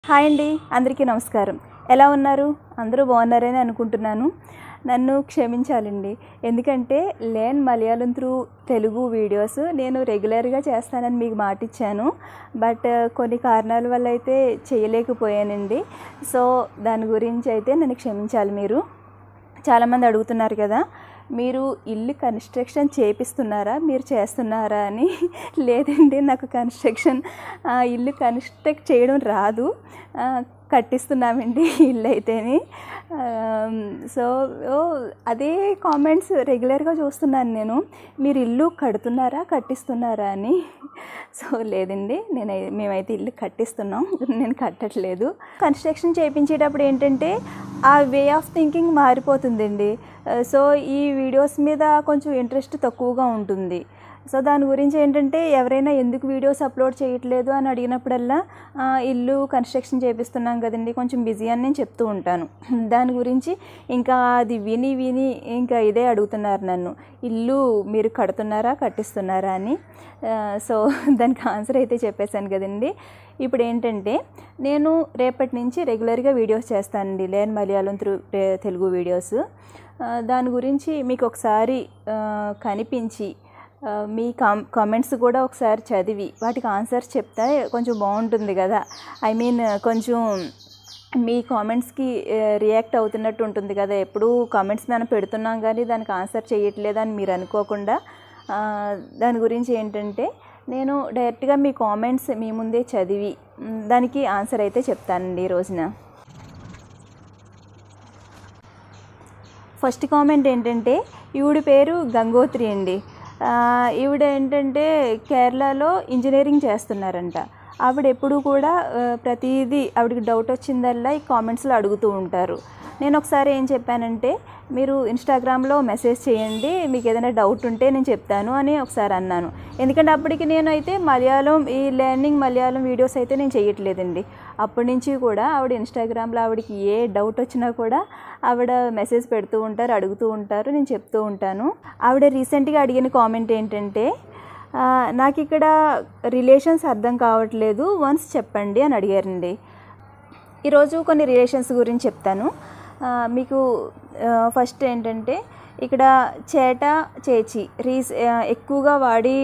Hi అండి, అందరికీ నమస్కారం. ఎలా ఉన్నారు? అందరూ బాగున్నారని అనుకుంటున్నాను. నన్ను క్షమించాలండి, ఎందుకంటే learn Malayalam through Telugu videos నేను రెగ్యులర్గా చేస్తానని మీకు మాట ఇచ్చాను. బట్ కొన్ని కారణాల వల్ల అయితే చేయలేకపోయానండి. సో దాని గురించి అయితే నన్ను క్షమించాలి. మీరు చాలామంది అడుగుతున్నారు కదా, మీరు ఇల్లు కన్స్ట్రక్షన్ చేపిస్తున్నారా, మీరు చేస్తున్నారా అని. లేదండి, నాకు ఇల్లు కన్స్ట్రక్ట్ చేయడం రాదు, కట్టిస్తున్నామండి ఇల్లు అయితేని. సో అదే కామెంట్స్ రెగ్యులర్గా చూస్తున్నాను నేను, మీరు ఇల్లు కడుతున్నారా కట్టిస్తున్నారా అని. సో లేదండి, మేమైతే ఇల్లు కట్టిస్తున్నాం, నేను కట్టట్లేదు. కన్స్ట్రక్షన్ చేయించేటప్పుడు ఏంటంటే ఆ వే ఆఫ్ థింకింగ్ మారిపోతుందండి. సో ఈ వీడియోస్ మీద కొంచెం ఇంట్రెస్ట్ తక్కువగా ఉంటుంది. సో దాని గురించి ఏంటంటే ఎవరైనా ఎందుకు వీడియోస్ అప్లోడ్ చేయట్లేదు అని అడిగినప్పుడల్లా ఇల్లు కన్స్ట్రక్షన్ చేపిస్తున్నాం కదండి, కొంచెం బిజీ అని నేను చెప్తూ ఉంటాను. దాని గురించి ఇంకా అది విని ఇంకా ఇదే అడుగుతున్నారు నన్ను, ఇల్లు మీరు కడుతున్నారా కట్టిస్తున్నారా అని. సో దానికి ఆన్సర్ అయితే చెప్పేశాను కదండి. ఇప్పుడు ఏంటంటే నేను రేపటి నుంచి రెగ్యులర్గా వీడియోస్ చేస్తానండి, learn Malayalam through Telugu videos. దాని గురించి మీకు ఒకసారి కనిపించి మీ కామెంట్స్ కూడా ఒకసారి చదివి వాటికి ఆన్సర్స్ చెప్తే కొంచెం బాగుంటుంది కదా. కొంచెం మీ కామెంట్స్కి రియాక్ట్ అవుతున్నట్టు ఉంటుంది కదా. ఎప్పుడూ కామెంట్స్ మనం పెడుతున్నాం కానీ దానికి ఆన్సర్ చేయట్లేదని మీరు అనుకోకుండా, దాని గురించి ఏంటంటే నేను డైరెక్ట్గా మీ కామెంట్స్ మీ ముందే చదివి దానికి ఆన్సర్ అయితే చెప్తానండి ఈ రోజున. ఫస్ట్ కామెంట్ ఏంటంటే, ఈవిడ పేరు గంగోత్రి అండి. ఈవిడ ఏంటంటే కేరళలో ఇంజనీరింగ్ చేస్తున్నారంట. ఆవిడ ఎప్పుడు కూడా ప్రతిదీ ఆవిడకి డౌట్ వచ్చిందల్లా ఈ కామెంట్స్లో అడుగుతూ ఉంటారు. నేను ఒకసారి ఏం చెప్పానంటే, మీరు ఇన్స్టాగ్రామ్లో మెసేజ్ చేయండి, మీకు ఏదైనా డౌట్ ఉంటే నేను చెప్తాను అని ఒకసారి అన్నాను. ఎందుకంటే అప్పటికి నేనైతే ఈ లెర్నింగ్ మలయాళం వీడియోస్ అయితే నేను చేయట్లేదండి. అప్పటి నుంచి కూడా ఆవిడ ఇన్స్టాగ్రామ్లో ఆవిడకి ఏ డౌట్ వచ్చినా కూడా ఆవిడ మెసేజ్ పెడుతూ ఉంటారు, అడుగుతూ ఉంటారు, నేను చెప్తూ ఉంటాను. ఆవిడ రీసెంట్గా అడిగిన కామెంట్ ఏంటంటే, నాకు ఇక్కడ రిలేషన్స్ అర్థం కావట్లేదు, వన్స్ చెప్పండి అని అడిగారండి. ఈరోజు కొన్ని రిలేషన్స్ గురించి చెప్తాను మీకు. ఫస్ట్ ఏంటంటే ఇక్కడ చేట చేచి ఎక్కువగా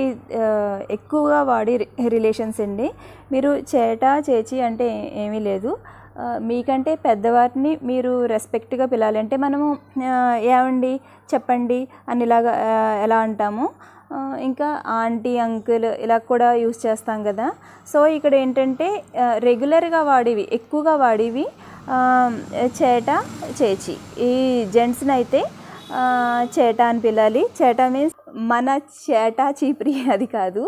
వాడి రిలేషన్స్ అండి. మీరు చేట చేచి అంటే ఏమీ లేదు, మీకంటే పెద్దవారిని మీరు రెస్పెక్ట్గా పిలాలంటే మనము ఏమండి చెప్పండి అని ఇలాగా ఎలా అంటాము, ఇంకా ఆంటీ అంకుల్ ఇలా కూడా యూజ్ చేస్తాం కదా. సో ఇక్కడ ఏంటంటే రెగ్యులర్గా ఎక్కువగా వాడేవి చేట చేచి. ఈ జెంట్స్ని అయితే చేట అని పిలాలి. చేట మీన్స్ మన చేట చీప్రి అది కాదు,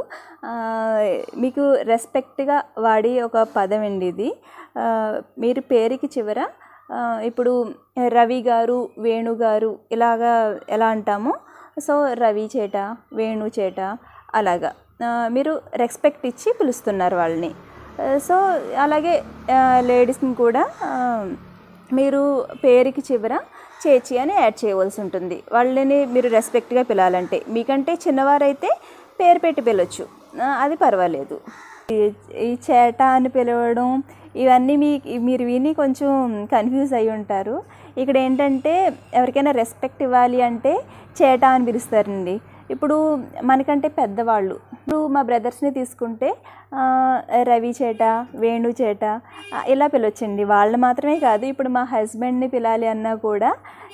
మీకు రెస్పెక్ట్గా వాడి ఒక పదం అండి ఇది. మీరు పేరుకి చివర ఇప్పుడు రవి గారు, వేణు గారు ఇలాగా ఎలా అంటామో, సో రవి చేట, వేణు చేట అలాగా మీరు రెస్పెక్ట్ ఇచ్చి పిలుస్తున్నారు వాళ్ళని. సో అలాగే లేడీస్ని కూడా మీరు పేరుకి చివర చేచి అని యాడ్ చేయవలసి ఉంటుంది. వాళ్ళని మీరు రెస్పెక్ట్గా పిలాలంటే. మీకంటే చిన్నవారైతే పేరు పెట్టి పిలవచ్చు, అది పర్వాలేదు. ఈ చేట అని పిలవడం ఇవన్నీ మీరు విని కొంచెం కన్ఫ్యూజ్ అయి ఉంటారు. ఇక్కడ ఏంటంటే ఎవరికైనా రెస్పెక్ట్ ఇవ్వాలి అంటే చేట అని పిలుస్తారండి. ఇప్పుడు మనకంటే పెద్దవాళ్ళు, ఇప్పుడు మా బ్రదర్స్ని తీసుకుంటే రవి చేట, వేణు చేట ఇలా పిలవచ్చండి. వాళ్ళు మాత్రమే కాదు, ఇప్పుడు మా హస్బెండ్ని పిలాలి అన్నా కూడా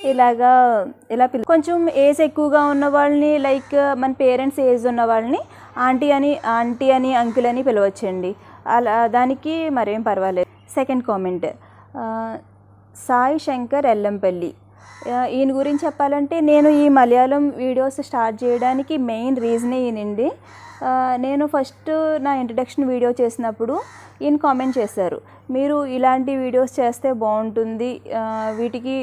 ఇలా కొంచెం ఏజ్ ఎక్కువగా ఉన్న వాళ్ళని, లైక్ మన పేరెంట్స్ ఏజ్ ఉన్న వాళ్ళని ఆంటీ అని అంకుల్ అని పిలవచ్చండి. అలా దానికి మరేం పర్వాలేదు. Second comment, Sai Shankar Ellampalli. ఈయన గురించి చెప్పాలంటే నేను ఈ మలయాళం వీడియోస్ స్టార్ట్ చేయడానికి మెయిన్ రీజనే ఈయనండి. నేను ఫస్ట్ నా ఇంట్రడక్షన్ వీడియో చేసినప్పుడు ఈయన కామెంట్ చేశారు, మీరు ఇలాంటి వీడియోస్ చేస్తే బాగుంటుంది, వీటికి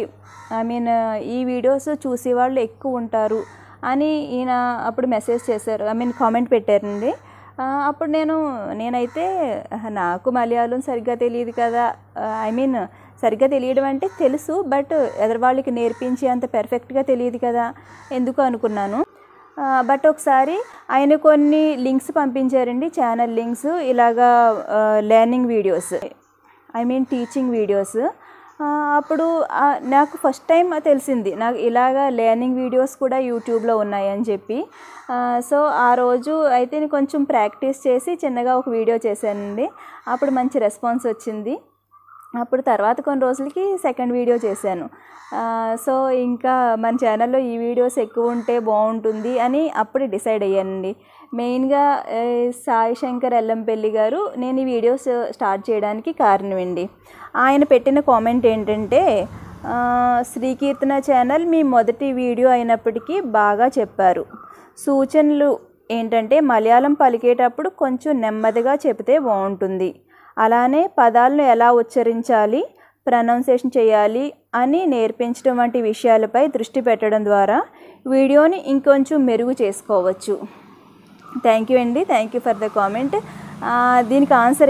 ఈ వీడియోస్ చూసేవాళ్ళు ఎక్కువ ఉంటారు అని ఈయన అప్పుడు మెసేజ్ చేశారు, కామెంట్ పెట్టారండి. అప్పుడు నేనైతే నాకు మలయాళం సరిగ్గా తెలియదు కదా, సరిగ్గా తెలియడం అంటే తెలుసు, బట్ ఎదురువాళ్ళకి నేర్పించి అంత పెర్ఫెక్ట్గా తెలియదు కదా ఎందుకు అనుకున్నాను. బట్ ఒకసారి ఆయన కొన్ని లింక్స్ పంపించారండి, ఛానల్ లింక్స్, ఇలాగా learning videos. I mean teaching videos. అప్పుడు నాకు ఫస్ట్ టైం తెలిసింది నాకు ఇలాగా లెర్నింగ్ వీడియోస్ కూడా యూట్యూబ్లో ఉన్నాయని చెప్పి. సో ఆ రోజు అయితే నేను కొంచెం ప్రాక్టీస్ చేసి చిన్నగా ఒక వీడియో చేశానండి. అప్పుడు మంచి రెస్పాన్స్ వచ్చింది. అప్పుడు తర్వాత కొన్ని రోజులకి సెకండ్ వీడియో చేశాను. సో ఇంకా మన ఛానల్లో ఈ వీడియోస్ ఎక్కువ ఉంటే బాగుంటుంది అని అప్పుడు డిసైడ్ అయ్యానండి. మెయిన్గా సాయి శంకర్ ఎల్లంపల్లి గారు నేను ఈ వీడియోస్ స్టార్ట్ చేయడానికి కారణం అండి. ఆయన పెట్టిన కామెంట్ ఏంటంటే, శ్రీ కీర్తన ఛానల్ మీ మొదటి వీడియో అయినప్పటికీ బాగా చెప్పారు. సూచనలు ఏంటంటే మలయాళం పలికేటప్పుడు కొంచెం నెమ్మదిగా చెబితే బాగుంటుంది. అలానే పదాలను ఎలా ఉచ్చరించాలి, ప్రొనౌన్సియేషన్ చేయాలి అని నేర్పించడం వంటి విషయాలపై దృష్టి పెట్టడం ద్వారా వీడియోని ఇంకొంచెం మెరుగు చేసుకోవచ్చు. థ్యాంక్ యూ అండి, thank you for the comment. దీనికి ఆన్సర్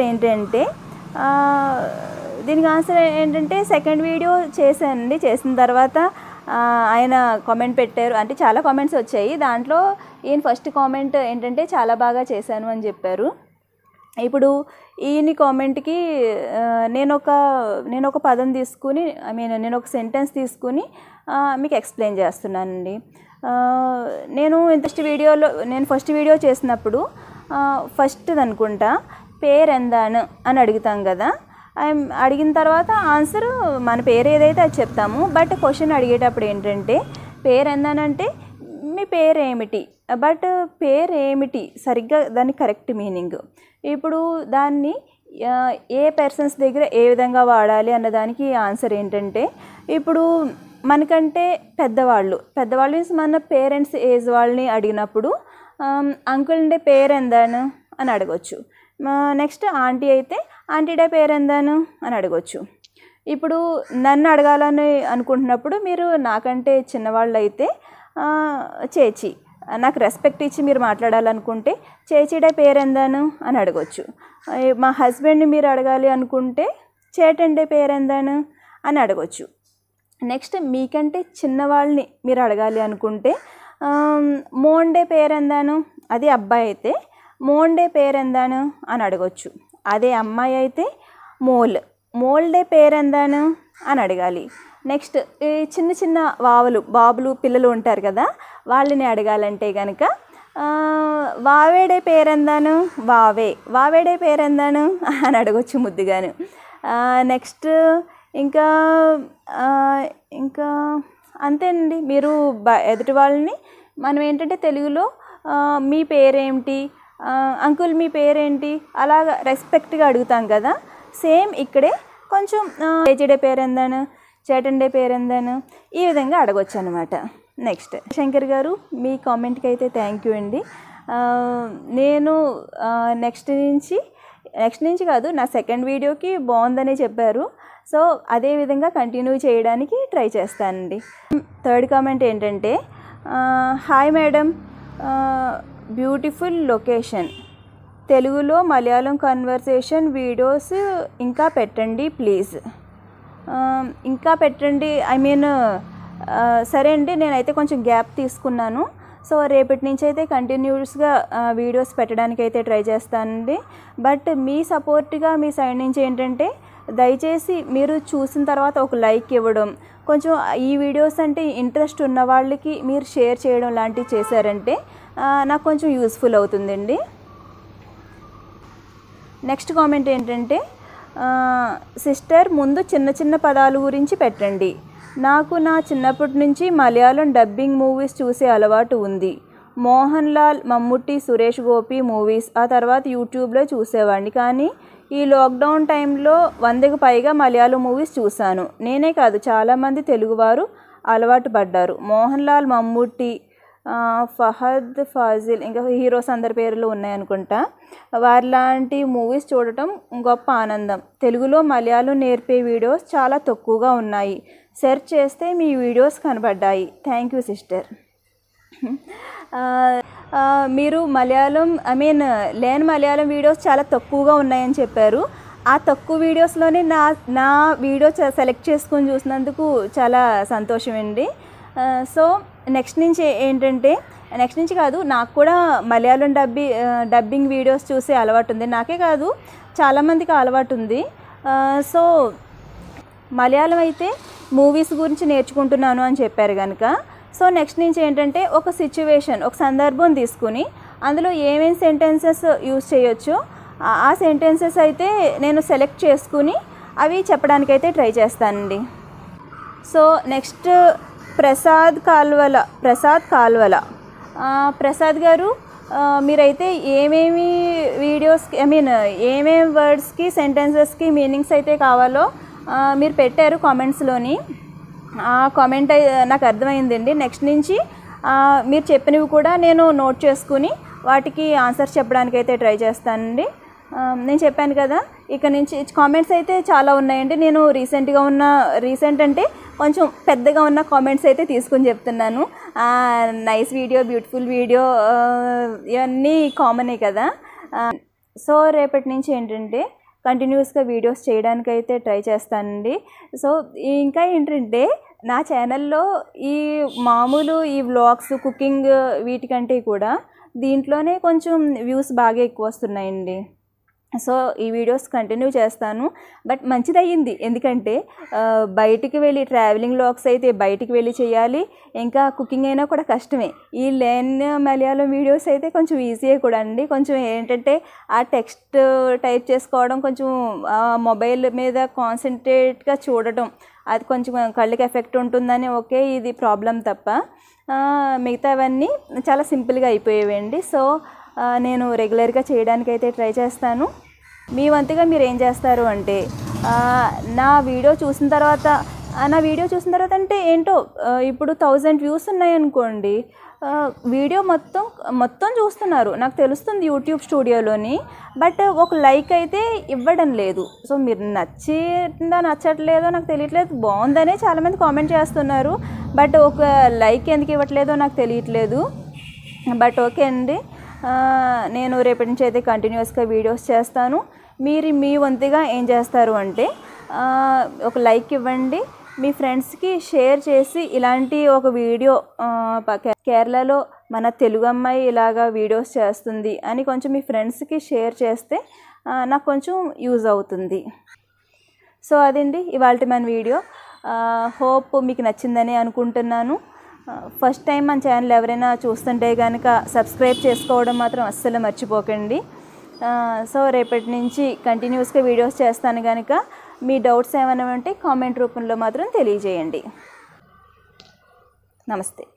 ఏంటంటే సెకండ్ వీడియో చేశానండి. చేసిన తర్వాత ఆయన కామెంట్ పెట్టారు. అంటే చాలా కామెంట్స్ వచ్చాయి. దాంట్లో ఈయన ఫస్ట్ కామెంట్ ఏంటంటే చాలా బాగా చేశాను అని చెప్పారు. ఇప్పుడు ఈయన కామెంట్కి నేను ఒక పదం తీసుకుని నేను ఒక సెంటెన్స్ తీసుకుని మీకు ఎక్స్ప్లెయిన్ చేస్తున్నానండి. నేను ఫస్ట్ వీడియో చేసినప్పుడు ఫస్ట్ది అనుకుంటా పేరు ఎందాను అని అడుగుతాం కదా. అడిగిన తర్వాత ఆన్సర్ మన పేరు ఏదైతే అది చెప్తాము. బట్ క్వశ్చన్ అడిగేటప్పుడు ఏంటంటే పేరు ఎందానంటే మీ పేరు ఏమిటి, బట్ పేరు ఏమిటి సరిగ్గా దాని కరెక్ట్ మీనింగ్. ఇప్పుడు దాన్ని ఏ పర్సన్స్ దగ్గర ఏ విధంగా వాడాలి అన్నదానికి ఆన్సర్ ఏంటంటే, ఇప్పుడు మనకంటే పెద్దవాళ్ళు మీన్స్ మన పేరెంట్స్ ఏజ్ వాళ్ళని అడిగినప్పుడు అంకుల్ డే పేరు ఎందాను అని అడగవచ్చు. నెక్స్ట్ ఆంటీ అయితే ఆంటీ డే పేరు ఎందాను అని అడగవచ్చు. ఇప్పుడు నన్ను అడగాలని అనుకుంటున్నప్పుడు మీరు నాకంటే చిన్నవాళ్ళు అయితే చేచి, నాకు రెస్పెక్ట్ ఇచ్చి మీరు మాట్లాడాలనుకుంటే చేచిడే పేరు ఎందాను అని అడగవచ్చు. మా హస్బెండ్ని మీరు అడగాలి అనుకుంటే చేటండే పేరు ఎందాను అని అడగవచ్చు. నెక్స్ట్ మీకంటే చిన్నవాళ్ళని మీరు అడగాలి అనుకుంటే మోండే పేరు ఎందాను, అది అబ్బాయి అయితే మోండే పేరు ఎందాను అని అడగవచ్చు. అదే అమ్మాయి అయితే మోల్డే పేరు ఎందాను అని అడగాలి. నెక్స్ట్ ఈ చిన్న బాబులు పిల్లలు ఉంటారు కదా, వాళ్ళని అడగాలంటే కనుక వావేడే పేరెందాను, వావేడే పేరెందాను అని అడగవచ్చు ముద్దుగాను. నెక్స్ట్ ఇంకా అంతేనండి. మీరు ఎదుటి వాళ్ళని మనం ఏంటంటే తెలుగులో మీ పేరేమిటి, అంకుల్ మీ పేరేంటి అలాగా రెస్పెక్ట్గా అడుగుతాం కదా. సేమ్ ఇక్కడే కొంచెం చేచిడే పేరెందాను, చేటండే పేరెందాను ఈ విధంగా అడగవచ్చు అనమాట. నెక్స్ట్ శంకర్ గారు మీ కామెంట్కి అయితే థ్యాంక్ యూ అండి. నేను నెక్స్ట్ నుంచి కాదు, నా సెకండ్ వీడియోకి బాగుందని చెప్పారు. సో అదే విధంగా కంటిన్యూ చేయడానికి ట్రై చేస్తానండి. థర్డ్ కామెంట్ ఏంటంటే, హాయ్ మేడం, బ్యూటిఫుల్ లొకేషన్, తెలుగులో మలయాళం కన్వర్సేషన్ వీడియోస్ ఇంకా పెట్టండి ప్లీజ్. ఇంకా పెట్టండి సరే అండి, నేనైతే కొంచెం గ్యాప్ తీసుకున్నాను. సో రేపటి నుంచి అయితే కంటిన్యూస్గా వీడియోస్ పెట్టడానికి అయితే ట్రై చేస్తానండి. బట్ మీ సపోర్ట్గా మీ సైడ్ నుంచి ఏంటంటే దయచేసి మీరు చూసిన తర్వాత ఒక లైక్ ఇవ్వడం, కొంచెం ఈ వీడియోస్ అంటే ఇంట్రెస్ట్ ఉన్న వాళ్ళకి మీరు షేర్ చేయడం లాంటివి చేశారంటే నాకు కొంచెం యూస్ఫుల్ అవుతుందండి. నెక్స్ట్ కామెంట్ ఏంటంటే, సిస్టర్ ముందు చిన్న పదాలు గురించి పెట్టండి. నాకు నా చిన్నప్పటి నుంచి మలయాళం డబ్బింగ్ మూవీస్ చూసే అలవాటు ఉంది. మోహన్ లాల్, మమ్ముట్టి, సురేష్ గోపి మూవీస్ ఆ తర్వాత యూట్యూబ్లో చూసేవాడిని. కానీ ఈ లాక్డౌన్ టైంలో 100కి పైగా మలయాళం మూవీస్ చూశాను. నేనే కాదు చాలామంది తెలుగువారు అలవాటు పడ్డారు. మోహన్ లాల్, మమ్ముట్టి, ఫహద్ ఫాజిల్ ఇంకా హీరోస్ అందరి పేర్లు ఉన్నాయనుకుంటా. వారిలాంటి మూవీస్ చూడటం గొప్ప ఆనందం. తెలుగులో మలయాళం నేర్పే వీడియోస్ చాలా తక్కువగా ఉన్నాయి. సెర్చ్ చేస్తే మీ వీడియోస్ కనబడ్డాయి. Thank you sister. మీరు మలయాళం లేని మలయాళం వీడియోస్ చాలా తక్కువగా ఉన్నాయని చెప్పారు. ఆ తక్కువ వీడియోస్లోనే నా వీడియో సెలెక్ట్ చేసుకొని చూసినందుకు చాలా సంతోషం అండి. సో నెక్స్ట్ నుంచి కాదు, నాకు కూడా మలయాళం డబ్బింగ్ వీడియోస్ చూసే అలవాటు ఉంది. నాకే కాదు చాలామందికి అలవాటు ఉంది. సో మలయాళం అయితే మూవీస్ గురించి నేర్చుకుంటున్నాను అని చెప్పారు కనుక, సో నెక్స్ట్ నుంచి ఏంటంటే ఒక సిచ్యువేషన్, ఒక సందర్భం తీసుకుని అందులో ఏమేమి సెంటెన్సెస్ యూజ్ చేయొచ్చో ఆ సెంటెన్సెస్ అయితే నేను సెలెక్ట్ చేసుకుని అవి చెప్పడానికైతే ట్రై చేస్తానండి. సో నెక్స్ట్ ప్రసాద్ కాల్వల ప్రసాద్ గారు, మీరైతే ఏమేమి వీడియోస్కి ఏమేమి వర్డ్స్కి సెంటెన్సెస్కి మీనింగ్స్ అయితే కావాలో మీరు పెట్టారు కామెంట్స్లోని. ఆ కామెంట్ నాకు అర్థమైందండి. నెక్స్ట్ నుంచి మీరు చెప్పినవి కూడా నేను నోట్ చేసుకుని వాటికి ఆన్సర్స్ చెప్పడానికైతే ట్రై చేస్తానండి. నేను చెప్పాను కదా, ఇక నుంచి కామెంట్స్ అయితే చాలా ఉన్నాయండి. నేను రీసెంట్ అంటే కొంచెం పెద్దగా ఉన్న కామెంట్స్ అయితే తీసుకుని చెప్తున్నాను. నైస్ వీడియో, బ్యూటిఫుల్ వీడియో, ఇవన్నీ కామనే కదా. సో రేపటి నుంచి ఏంటంటే కంటిన్యూస్గా వీడియోస్ చేయడానికైతే ట్రై చేస్తానండి. సో ఇంకా ఏంటంటే నా ఛానల్లో ఈ మామూలు ఈ వ్లాగ్స్, కుకింగ్ వీటికంటే కూడా దీంట్లోనే కొంచెం వ్యూస్ బాగా ఎక్కువ వస్తున్నాయండి. సో ఈ వీడియోస్ కంటిన్యూ చేస్తాను. బట్ మంచిదయ్యింది, ఎందుకంటే బయటికి వెళ్ళి ట్రావెలింగ్ వ్లాగ్స్ అయితే బయటికి వెళ్ళి చేయాలి, ఇంకా కుకింగ్ అయినా కూడా కష్టమే. ఈ మలయాళం వీడియోస్ అయితే కొంచెం ఈజీయే కూడా అండి. కొంచెం ఏంటంటే ఆ టెక్స్ట్ టైప్ చేసుకోవడం, కొంచెం మొబైల్ మీద కాన్సన్ట్రేట్గా చూడటం, అది కొంచెం కళ్ళకి ఎఫెక్ట్ ఉంటుందని ఓకే, ఇది ప్రాబ్లం తప్ప మిగతావన్నీ చాలా సింపుల్గా అయిపోయేవండి. సో నేను రెగ్యులర్గా చేయడానికైతే ట్రై చేస్తాను. మీ వంతుగా మీరు ఏం చేస్తారు అంటే నా వీడియో చూసిన తర్వాత అంటే ఏంటో, ఇప్పుడు 1000 వ్యూస్ ఉన్నాయనుకోండి, వీడియో మొత్తం చూస్తున్నారు నాకు తెలుస్తుంది యూట్యూబ్ స్టూడియోలోని, బట్ ఒక లైక్ అయితే ఇవ్వడం లేదు. సో మీరు నచ్చట్లేదో నాకు తెలియట్లేదు, బాగుందనే చాలామంది కామెంట్ చేస్తున్నారు, బట్ ఒక లైక్ ఎందుకు ఇవ్వట్లేదో నాకు తెలియట్లేదు. బట్ ఓకే అండి, నేను రేపటి నుంచి అయితే కంటిన్యూస్గా వీడియోస్ చేస్తాను. మీరు మీ వంతుగా ఏం చేస్తారు అంటే ఒక లైక్ ఇవ్వండి, మీ ఫ్రెండ్స్కి షేర్ చేసి ఇలాంటి ఒక వీడియో కేరళలో మన తెలుగు అమ్మాయి ఇలాగా వీడియోస్ చేస్తుంది అని కొంచెం మీ ఫ్రెండ్స్కి షేర్ చేస్తే నాకు కొంచెం యూజ్ అవుతుంది. సో అదండి ఇవాళ మన వీడియో. హోప్ మీకు నచ్చిందని అనుకుంటున్నాను. ఫస్ట్ టైం మన ఛానల్ ఎవరైనా చూస్తుంటే కనుక సబ్స్క్రైబ్ చేసుకోవడం మాత్రం అస్సలు మర్చిపోకండి. సో రేపటి నుంచి కంటిన్యూస్గా వీడియోస్ చేస్తాను కనుక మీ డౌట్స్ ఏమైనా ఉంటే కామెంట్ రూపంలో మాత్రం తెలియజేయండి. నమస్తే.